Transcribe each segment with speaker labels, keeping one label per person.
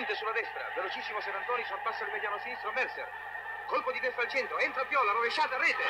Speaker 1: Chiude sulla destra, velocissimo Serantoni, sorpassa il mediano sinistro Mercer. Colpo di destra al centro, entra Viola, rovesciata, rete.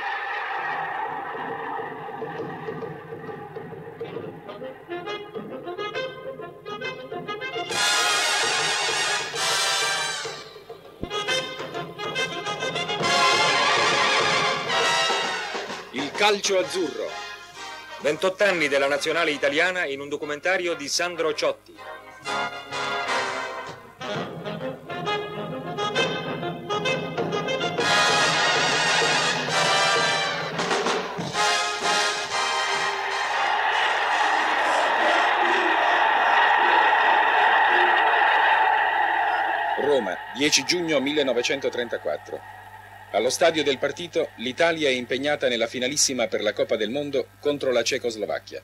Speaker 2: Il calcio azzurro. 28 anni della nazionale italiana in un documentario di Sandro Ciotti.
Speaker 3: Roma, 10 giugno 1934. Allo stadio del partito l'Italia è impegnata nella finalissima per la Coppa del Mondo contro la Cecoslovacchia.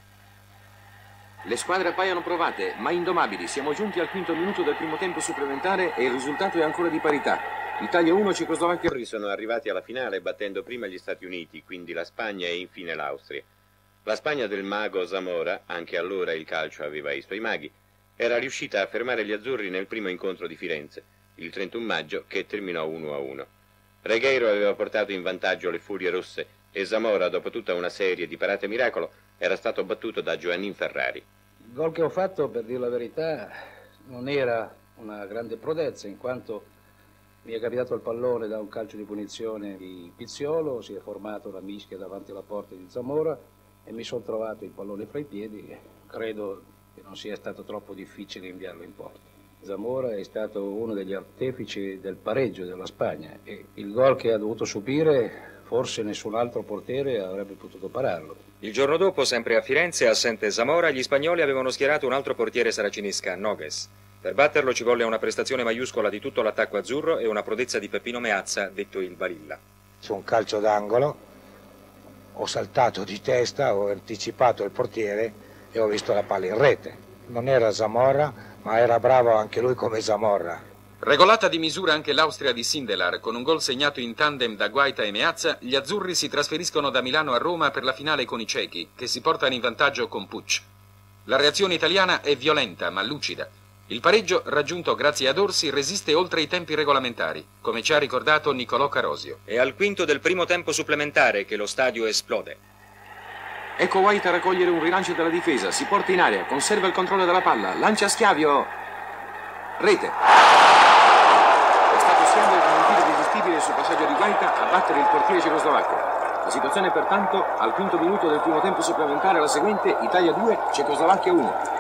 Speaker 4: Le squadre appaiono provate, ma indomabili. Siamo giunti al quinto minuto del primo tempo supplementare e il risultato è ancora di parità. Italia 1, Cecoslovacchia.
Speaker 5: Sono arrivati alla finale battendo prima gli Stati Uniti, quindi la Spagna e infine l'Austria. La Spagna del mago Zamora, anche allora il calcio aveva i suoi maghi, era riuscita a fermare gli azzurri nel primo incontro di Firenze, il 31 maggio, che terminò 1-1. Regueiro aveva portato in vantaggio le Furie Rosse e Zamora, dopo tutta una serie di parate miracolo, era stato battuto da Giovannin Ferrari.
Speaker 6: Il gol che ho fatto, per dire la verità, non era una grande prodezza, in quanto mi è capitato il pallone da un calcio di punizione di Pizziolo, si è formato una mischia davanti alla porta di Zamora e mi sono trovato il pallone fra i piedi. Credo che non sia stato troppo difficile inviarlo in porta. Zamora è stato uno degli artefici del pareggio della Spagna e il gol che ha dovuto subire forse nessun altro portiere avrebbe potuto pararlo.
Speaker 2: Il giorno dopo, sempre a Firenze, assente Zamora, gli spagnoli avevano schierato un altro portiere saracinesca, Nogues. Per batterlo ci volle una prestazione maiuscola di tutto l'attacco azzurro e una prodezza di Peppino Meazza, detto il Balilla.
Speaker 7: Su un calcio d'angolo ho saltato di testa, ho anticipato il portiere e ho visto la palla in rete. Non era Zamora, ma era bravo anche lui come Zamora.
Speaker 4: Regolata di misura anche l'Austria di Sindelar, con un gol segnato in tandem da Guaita e Meazza, gli azzurri si trasferiscono da Milano a Roma per la finale con i cechi, che si portano in vantaggio con Puig. La reazione italiana è violenta ma lucida. Il pareggio, raggiunto grazie ad Orsi, resiste oltre i tempi regolamentari, come ci ha ricordato Niccolò Carosio.
Speaker 2: È al quinto del primo tempo supplementare che lo stadio esplode.
Speaker 4: Ecco Guaita a raccogliere un rilancio della difesa, si porta in aria, conserva il controllo della palla, lancia Schiavio, rete. È stato Schiavio con un tiro irresistibile sul passaggio di Guaita a battere il portiere cecoslovacco. La situazione pertanto, al quinto minuto del primo tempo supplementare, la seguente: Italia 2, Cecoslovacchia 1.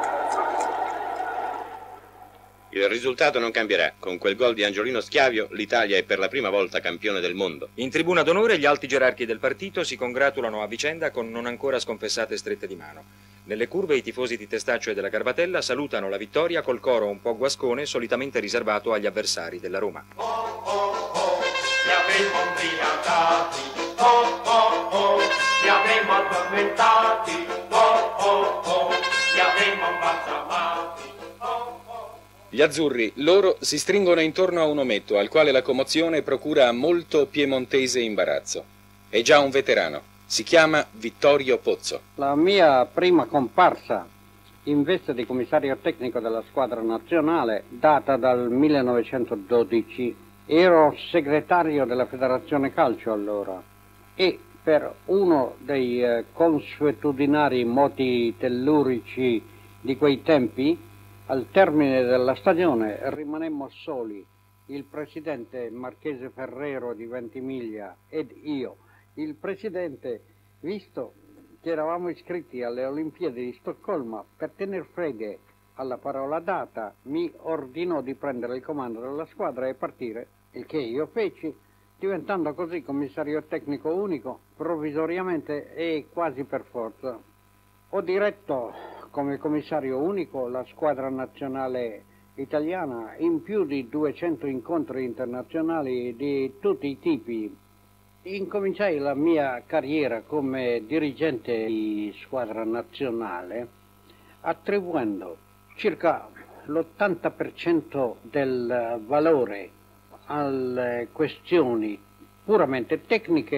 Speaker 5: Il risultato non cambierà. Con quel gol di Angiolino Schiavio l'Italia è per la prima volta campione del mondo.
Speaker 2: In tribuna d'onore gli alti gerarchi del partito si congratulano a vicenda con non ancora sconfessate strette di mano. Nelle curve i tifosi di Testaccio e della Garbatella salutano la vittoria col coro un po' guascone solitamente riservato agli avversari della Roma.
Speaker 8: Oh oh oh, li avremmo imbriacati, oh oh oh, li avremmo addormentati, oh oh oh, li avremmo imbalsamati.
Speaker 3: Gli azzurri, loro, si stringono intorno a un ometto al quale la commozione procura a molto piemontese imbarazzo. È già un veterano, si chiama Vittorio Pozzo.
Speaker 9: La mia prima comparsa in veste di commissario tecnico della squadra nazionale data dal 1912. Ero segretario della Federazione Calcio allora e per uno dei consuetudinari moti tellurici di quei tempi, al termine della stagione rimanemmo soli, il presidente Marchese Ferrero di Ventimiglia ed io. Il presidente, visto che eravamo iscritti alle Olimpiadi di Stoccolma, per tener fede alla parola data, mi ordinò di prendere il comando della squadra e partire, il che io feci, diventando così commissario tecnico unico, provvisoriamente e quasi per forza. Ho diretto come commissario unico la squadra nazionale italiana in più di 200 incontri internazionali di tutti i tipi. Incominciai la mia carriera come dirigente di squadra nazionale attribuendo circa l'80% del valore alle questioni puramente tecniche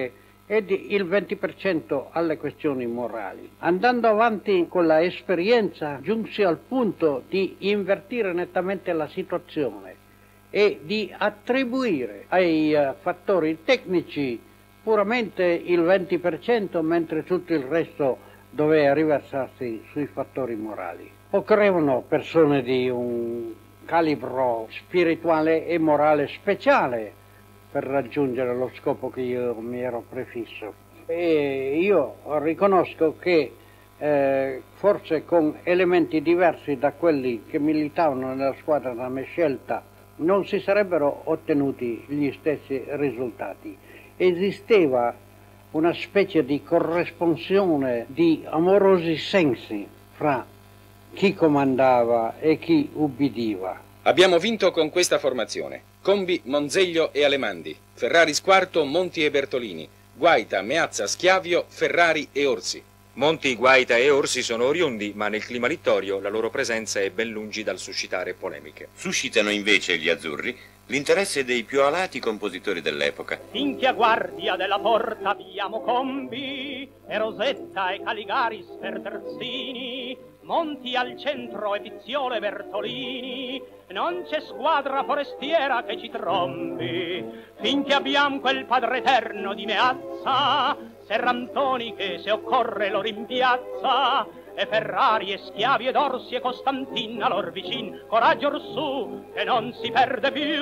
Speaker 9: ed il 20% alle questioni morali. Andando avanti con la esperienza, giunsi al punto di invertire nettamente la situazione e di attribuire ai fattori tecnici puramente il 20%, mentre tutto il resto doveva riversarsi sui fattori morali. Occorrevano persone di un calibro spirituale e morale speciale per raggiungere lo scopo che io mi ero prefisso. E io riconosco che forse con elementi diversi da quelli che militavano nella squadra da me scelta non si sarebbero ottenuti gli stessi risultati. Esisteva una specie di corresponsione di amorosi sensi fra chi comandava e chi ubbidiva.
Speaker 3: Abbiamo vinto con questa formazione: Combi, Monzeglio e Alemandi, Ferrari Squarto, Monti e Bertolini, Guaita, Meazza, Schiavio, Ferrari e Orsi.
Speaker 2: Monti, Guaita e Orsi sono oriundi, ma nel clima littorio la loro presenza è ben lungi dal suscitare polemiche.
Speaker 5: Suscitano invece gli azzurri l'interesse dei più alati compositori dell'epoca.
Speaker 10: Finché a guardia della porta abbiamo Combi e Rosetta e Caligaris per terzini, Monti al centro e Pizziolo e Bertolini, non c'è squadra forestiera che ci trombi. Finché abbiamo quel Padre Eterno di Meazza, Serrantoni che se occorre lo rimpiazza, e Ferrari e Schiavi ed Orsi e Costantina lor vicin, coraggio orsù che non si perde più,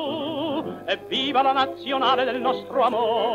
Speaker 10: e viva la nazionale del nostro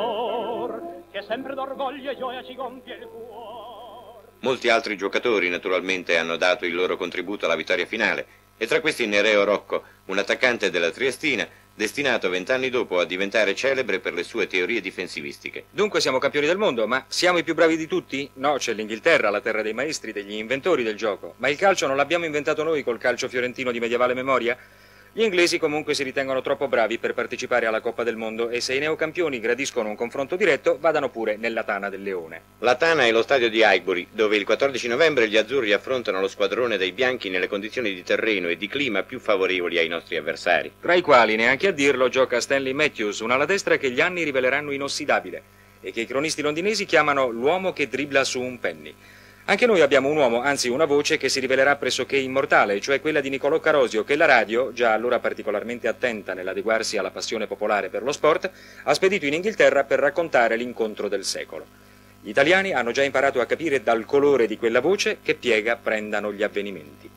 Speaker 10: amor, che sempre d'orgoglio e gioia ci gonfia il cuore.
Speaker 5: Molti altri giocatori naturalmente hanno dato il loro contributo alla vittoria finale, e tra questi Nereo Rocco, un attaccante della Triestina, destinato 20 anni dopo a diventare celebre per le sue teorie difensivistiche.
Speaker 2: Dunque siamo campioni del mondo, ma siamo i più bravi di tutti? No, c'è l'Inghilterra, la terra dei maestri, degli inventori del gioco. Ma il calcio non l'abbiamo inventato noi col calcio fiorentino di medievale memoria? Gli inglesi comunque si ritengono troppo bravi per partecipare alla Coppa del Mondo, e se i neocampioni gradiscono un confronto diretto, vadano pure nella Tana del Leone.
Speaker 5: La Tana è lo stadio di Highbury, dove il 14 novembre gli azzurri affrontano lo squadrone dei bianchi nelle condizioni di terreno e di clima più favorevoli ai nostri avversari.
Speaker 2: Tra i quali, neanche a dirlo, gioca Stanley Matthews, un ala destra che gli anni riveleranno inossidabile e che i cronisti londinesi chiamano l'uomo che dribbla su un penny. Anche noi abbiamo un uomo, anzi una voce, che si rivelerà pressoché immortale, cioè quella di Niccolò Carosio, che la radio, già allora particolarmente attenta nell'adeguarsi alla passione popolare per lo sport, ha spedito in Inghilterra per raccontare l'incontro del secolo. Gli italiani hanno già imparato a capire dal colore di quella voce che piega prendano gli avvenimenti.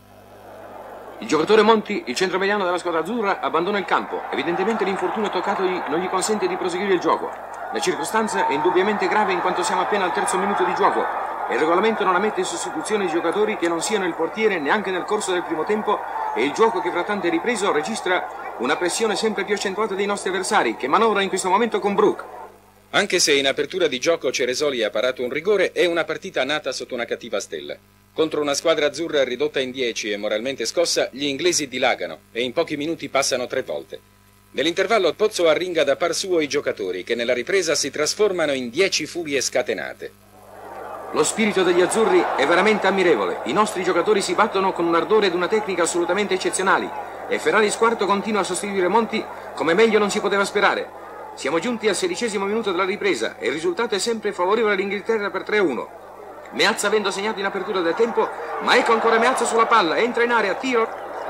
Speaker 4: Il giocatore Monti, il centromediano della squadra azzurra, abbandona il campo. Evidentemente l'infortunio toccatogli non gli consente di proseguire il gioco. La circostanza è indubbiamente grave in quanto siamo appena al terzo minuto di gioco. Il regolamento non ammette sostituzione di giocatori che non siano il portiere neanche nel corso del primo tempo, e il gioco che frattanto è ripreso registra una pressione sempre più accentuata dei nostri avversari, che manovra in questo momento con Brook.
Speaker 3: Anche se in apertura di gioco Ceresoli ha parato un rigore, è una partita nata sotto una cattiva stella. Contro una squadra azzurra ridotta in 10 e moralmente scossa, gli inglesi dilagano e in pochi minuti passano 3 volte. Nell'intervallo Pozzo arringa da par suo i giocatori, che nella ripresa si trasformano in 10 furie scatenate.
Speaker 4: Lo spirito degli azzurri è veramente ammirevole. I nostri giocatori si battono con un ardore ed una tecnica assolutamente eccezionali, e Ferrari Squarto continua a sostituire Monti come meglio non si poteva sperare. Siamo giunti al 16° minuto della ripresa e il risultato è sempre favorevole all'Inghilterra per 3-1. Meazza avendo segnato in apertura del tempo, ma ecco ancora Meazza sulla palla, entra in area, tiro,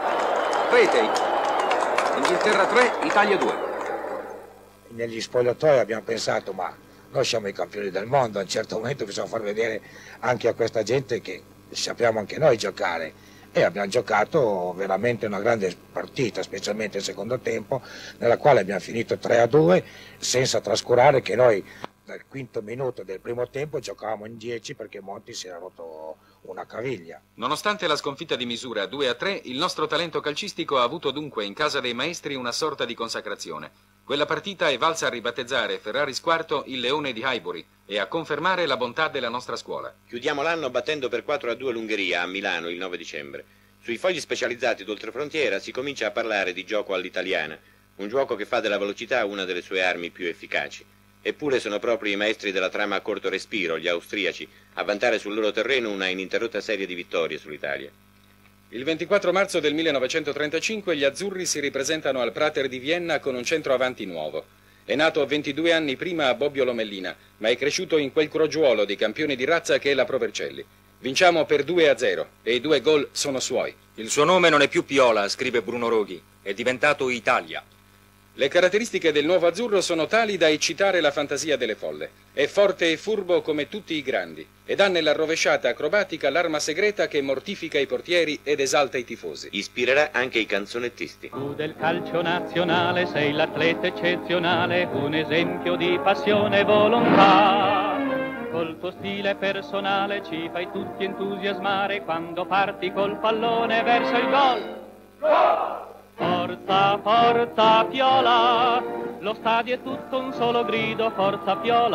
Speaker 4: rete. Inghilterra 3, Italia 2.
Speaker 7: Negli spogliatoi abbiamo pensato, ma noi siamo i campioni del mondo, a un certo momento bisogna far vedere anche a questa gente che sappiamo anche noi giocare, e abbiamo giocato veramente una grande partita, specialmente il secondo tempo, nella quale abbiamo finito 3-2, senza trascurare che noi dal quinto minuto del primo tempo giocavamo in 10 perché Monti si era rotto una caviglia.
Speaker 3: Nonostante la sconfitta di misura 2-3, il nostro talento calcistico ha avuto dunque in casa dei maestri una sorta di consacrazione. Quella partita è valsa a ribattezzare Ferrari Squarto il Leone di Highbury e a confermare la bontà della nostra scuola.
Speaker 5: Chiudiamo l'anno battendo per 4-2 l'Ungheria a Milano il 9 dicembre. Sui fogli specializzati d'oltrefrontiera si comincia a parlare di gioco all'italiana, un gioco che fa della velocità una delle sue armi più efficaci. Eppure sono proprio i maestri della trama a corto respiro, gli austriaci, a vantare sul loro terreno una ininterrotta serie di vittorie sull'Italia.
Speaker 3: Il 24 marzo del 1935 gli azzurri si ripresentano al Prater di Vienna con un centroavanti nuovo. È nato 22 anni prima a Bobbio Lomellina, ma è cresciuto in quel crogiuolo di campioni di razza che è la Pro Vercelli. Vinciamo per 2-0 e i 2 gol sono suoi.
Speaker 2: Il suo nome non è più Piola, scrive Bruno Roghi, è diventato Italia.
Speaker 3: Le caratteristiche del nuovo azzurro sono tali da eccitare la fantasia delle folle. È forte e furbo come tutti i grandi ed ha nella rovesciata acrobatica l'arma segreta che mortifica i portieri ed esalta i tifosi.
Speaker 5: Ispirerà anche i canzonettisti.
Speaker 10: Tu del calcio nazionale sei l'atleta eccezionale, un esempio di passione e volontà. Col tuo stile personale ci fai tutti entusiasmare quando parti col pallone verso il gol. Forza, forza Piola, lo stadio è tutto un solo grido, forza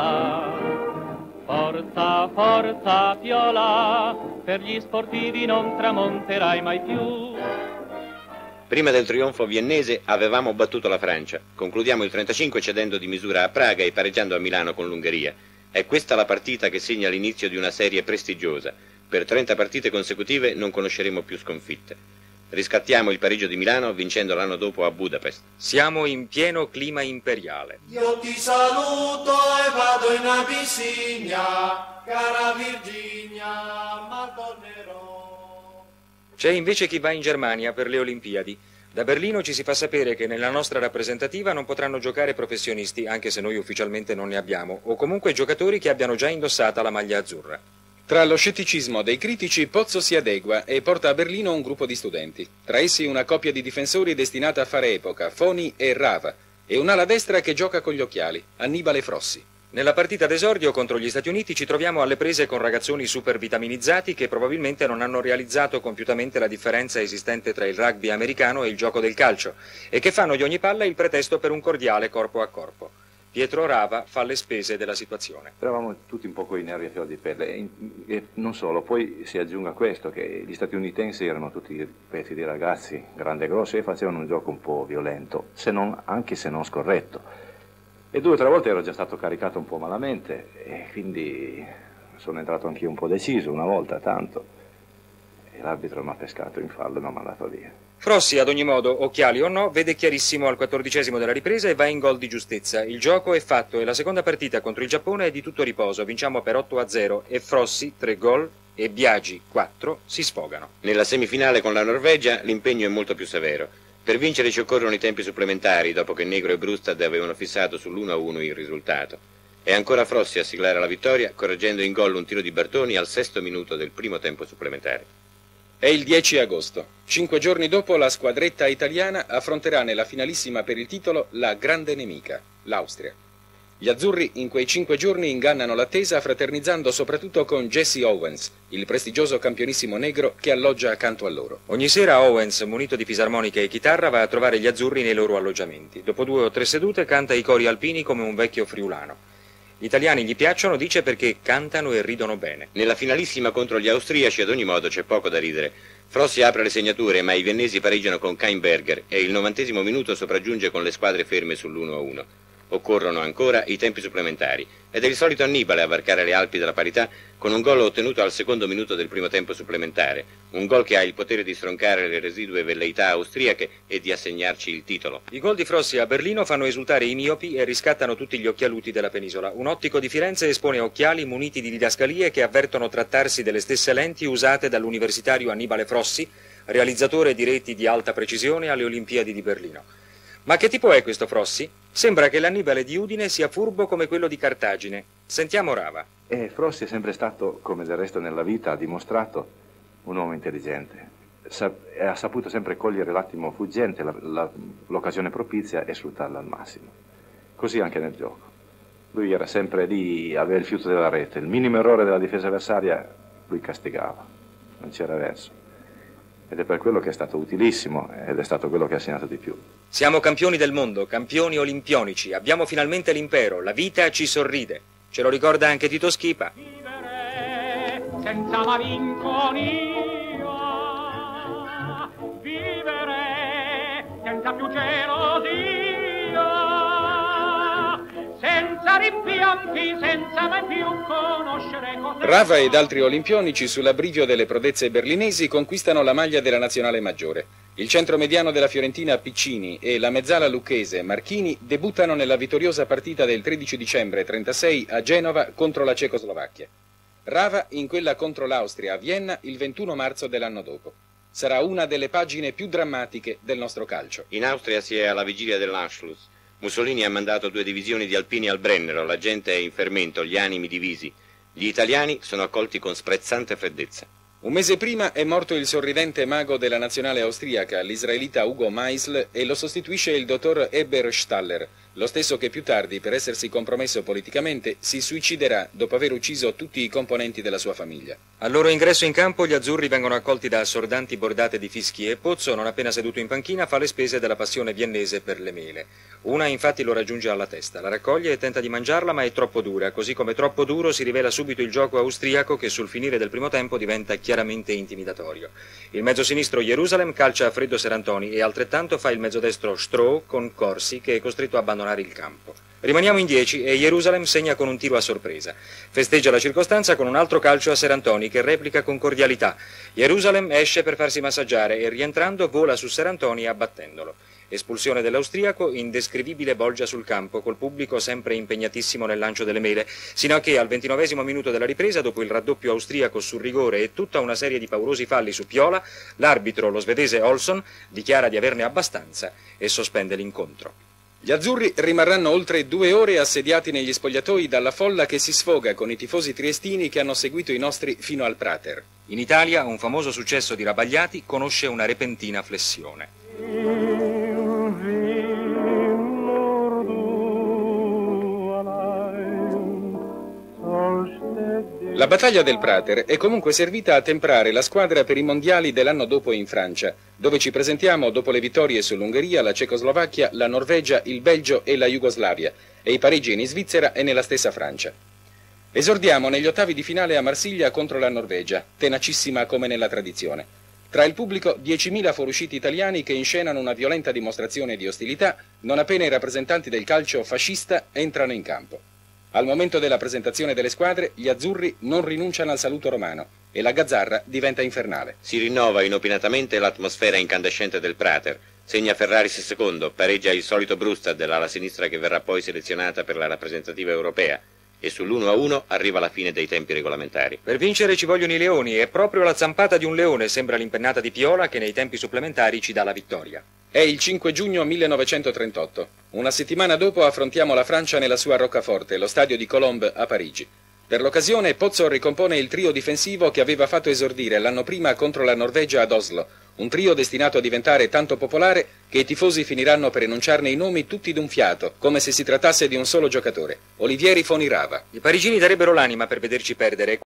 Speaker 10: Piola. Forza, forza Piola, per gli sportivi non tramonterai mai più.
Speaker 5: Prima del trionfo viennese avevamo battuto la Francia. Concludiamo il 35 cedendo di misura a Praga e pareggiando a Milano con l'Ungheria. È questa la partita che segna l'inizio di una serie prestigiosa. Per 30 partite consecutive non conosceremo più sconfitte. Riscattiamo il pareggio di Milano vincendo l'anno dopo a Budapest.
Speaker 2: Siamo in pieno clima imperiale.
Speaker 8: Io ti saluto e vado in Abissinia, cara Virginia, ma tornerò.
Speaker 2: C'è invece chi va in Germania per le Olimpiadi. Da Berlino ci si fa sapere che nella nostra rappresentativa non potranno giocare professionisti, anche se noi ufficialmente non ne abbiamo, o comunque giocatori che abbiano già indossata la maglia azzurra.
Speaker 3: Tra lo scetticismo dei critici, Pozzo si adegua e porta a Berlino un gruppo di studenti. Tra essi una coppia di difensori destinata a fare epoca, Foni e Rava, e un'ala destra che gioca con gli occhiali, Annibale Frossi.
Speaker 2: Nella partita d'esordio contro gli Stati Uniti ci troviamo alle prese con ragazzoni super vitaminizzati che probabilmente non hanno realizzato compiutamente la differenza esistente tra il rugby americano e il gioco del calcio e che fanno di ogni palla il pretesto per un cordiale corpo a corpo. Pietro Rava fa le spese della situazione.
Speaker 11: Eravamo tutti un po' coi nervi a fior di pelle e non solo, poi si aggiunga questo, che gli statunitensi erano tutti pezzi di ragazzi grandi e grossi e facevano un gioco un po' violento, anche se non scorretto. E 2 o 3 volte ero già stato caricato un po' malamente e quindi sono entrato anch'io un po' deciso, una volta tanto, e l'arbitro mi ha pescato in fallo e mi ha mandato via.
Speaker 2: Frossi, ad ogni modo, occhiali o no, vede chiarissimo al 14° della ripresa e va in gol di giustezza. Il gioco è fatto e la seconda partita contro il Giappone è di tutto riposo. Vinciamo per 8-0 e Frossi, 3 gol, e Biagi, 4, si sfogano.
Speaker 5: Nella semifinale con la Norvegia l'impegno è molto più severo. Per vincere ci occorrono i tempi supplementari, dopo che Negro e Brustad avevano fissato sull'1-1 il risultato. È ancora Frossi a siglare la vittoria, correggendo in gol un tiro di Bertoni al 6° minuto del primo tempo supplementare.
Speaker 3: È il 10 agosto. 5 giorni dopo la squadretta italiana affronterà nella finalissima per il titolo la grande nemica, l'Austria. Gli azzurri in quei 5 giorni ingannano l'attesa fraternizzando soprattutto con Jesse Owens, il prestigioso campionissimo negro che alloggia accanto a loro.
Speaker 2: Ogni sera Owens, munito di fisarmonica e chitarra, va a trovare gli azzurri nei loro alloggiamenti. Dopo 2 o 3 sedute canta i cori alpini come un vecchio friulano. Gli italiani gli piacciono, dice, perché cantano e ridono bene.
Speaker 5: Nella finalissima contro gli austriaci ad ogni modo c'è poco da ridere. Frossi apre le segnature, ma i viennesi pareggiano con Kainberger e il 90° minuto sopraggiunge con le squadre ferme sull'1-1. Occorrono ancora i tempi supplementari ed è il solito Annibale a varcare le Alpi della parità con un gol ottenuto al 2° minuto del primo tempo supplementare, un gol che ha il potere di stroncare le residue velleità austriache e di assegnarci il titolo.
Speaker 2: I gol di Frossi a Berlino fanno esultare i miopi e riscattano tutti gli occhialuti della penisola. Un ottico di Firenze espone occhiali muniti di didascalie che avvertono trattarsi delle stesse lenti usate dall'universitario Annibale Frossi, realizzatore di reti di alta precisione alle Olimpiadi di Berlino. Ma che tipo è questo Frossi? Sembra che l'Annibale di Udine sia furbo come quello di Cartagine. Sentiamo Rava.
Speaker 11: Frossi è sempre stato, come del resto nella vita ha dimostrato, un uomo intelligente. Ha saputo sempre cogliere l'attimo fuggente, l'occasione propizia e sfruttarla al massimo. Così anche nel gioco. Lui era sempre lì, aveva il fiuto della rete. Il minimo errore della difesa avversaria lui castigava. Non c'era verso. Ed è per quello che è stato utilissimo ed è stato quello che ha segnato di più.
Speaker 2: Siamo campioni del mondo, campioni olimpionici, abbiamo finalmente l'impero, la vita ci sorride. Ce lo ricorda anche Tito Schipa.
Speaker 10: Vivere senza malinconia, vivere senza più gelosia, senza rimpianti, senza mai più conoscere cose.
Speaker 3: Rava ed altri olimpionici sull'abbrivio delle prodezze berlinesi conquistano la maglia della nazionale maggiore. Il centro mediano della Fiorentina Piccini e la mezzala lucchese Marchini debuttano nella vittoriosa partita del 13 dicembre 1936 a Genova contro la Cecoslovacchia. Rava in quella contro l'Austria a Vienna il 21 marzo dell'anno dopo. Sarà una delle pagine più drammatiche del nostro calcio.
Speaker 5: In Austria si è alla vigilia dell'Anschluss. Mussolini ha mandato 2 divisioni di alpini al Brennero, la gente è in fermento, gli animi divisi. Gli italiani sono accolti con sprezzante freddezza.
Speaker 3: Un mese prima è morto il sorridente mago della nazionale austriaca, l'israelita Ugo Meisl, e lo sostituisce il dottor Eber Staller, lo stesso che più tardi, per essersi compromesso politicamente, si suiciderà dopo aver ucciso tutti i componenti della sua famiglia.
Speaker 2: Al loro ingresso in campo gli azzurri vengono accolti da assordanti bordate di fischi e Pozzo, non appena seduto in panchina, fa le spese della passione viennese per le mele. Una infatti lo raggiunge alla testa, la raccoglie e tenta di mangiarla, ma è troppo dura, così come troppo duro si rivela subito il gioco austriaco che sul finire del primo tempo diventa chiaramente intimidatorio. Il mezzo sinistro Jerusalem calcia a freddo Serantoni e altrettanto fa il mezzo destro Stroh con Corsi, che è costretto a abbandonare il campo. Rimaniamo in 10 e Jerusalem segna con un tiro a sorpresa. Festeggia la circostanza con un altro calcio a Serantoni che replica con cordialità. Jerusalem esce per farsi massaggiare e rientrando vola su Serantoni abbattendolo. Espulsione dell'austriaco, indescrivibile bolgia sul campo, col pubblico sempre impegnatissimo nel lancio delle mele, sino a che al 29° minuto della ripresa, dopo il raddoppio austriaco sul rigore e tutta una serie di paurosi falli su Piola, l'arbitro, lo svedese Olsson, dichiara di averne abbastanza e sospende l'incontro.
Speaker 3: Gli azzurri rimarranno oltre 2 ore assediati negli spogliatoi dalla folla che si sfoga con i tifosi triestini che hanno seguito i nostri fino al Prater.
Speaker 2: In Italia un famoso successo di Rabagliati conosce una repentina flessione.
Speaker 3: La battaglia del Prater è comunque servita a temprare la squadra per i mondiali dell'anno dopo in Francia, dove ci presentiamo dopo le vittorie sull'Ungheria, la Cecoslovacchia, la Norvegia, il Belgio e la Jugoslavia, e i pareggi in Svizzera e nella stessa Francia. Esordiamo negli ottavi di finale a Marsiglia contro la Norvegia, tenacissima come nella tradizione. Tra il pubblico 10.000 fuoriusciti italiani che inscenano una violenta dimostrazione di ostilità non appena i rappresentanti del calcio fascista entrano in campo. Al momento della presentazione delle squadre, gli azzurri non rinunciano al saluto romano e la gazzarra diventa infernale.
Speaker 5: Si rinnova inopinatamente l'atmosfera incandescente del Prater. Segna Ferraris secondo, pareggia il solito Brustad dell'ala sinistra che verrà poi selezionata per la rappresentativa europea. E sull'1-1 arriva la fine dei tempi regolamentari.
Speaker 2: Per vincere ci vogliono i leoni e proprio la zampata di un leone sembra l'impennata di Piola che nei tempi supplementari ci dà la vittoria.
Speaker 3: È il 5 giugno 1938. Una settimana dopo affrontiamo la Francia nella sua roccaforte, lo stadio di Colombe a Parigi. Per l'occasione Pozzo ricompone il trio difensivo che aveva fatto esordire l'anno prima contro la Norvegia ad Oslo, un trio destinato a diventare tanto popolare che i tifosi finiranno per enunciarne i nomi tutti d'un fiato, come se si trattasse di un solo giocatore, Olivieri Fonirava.
Speaker 2: I parigini darebbero l'anima per vederci perdere.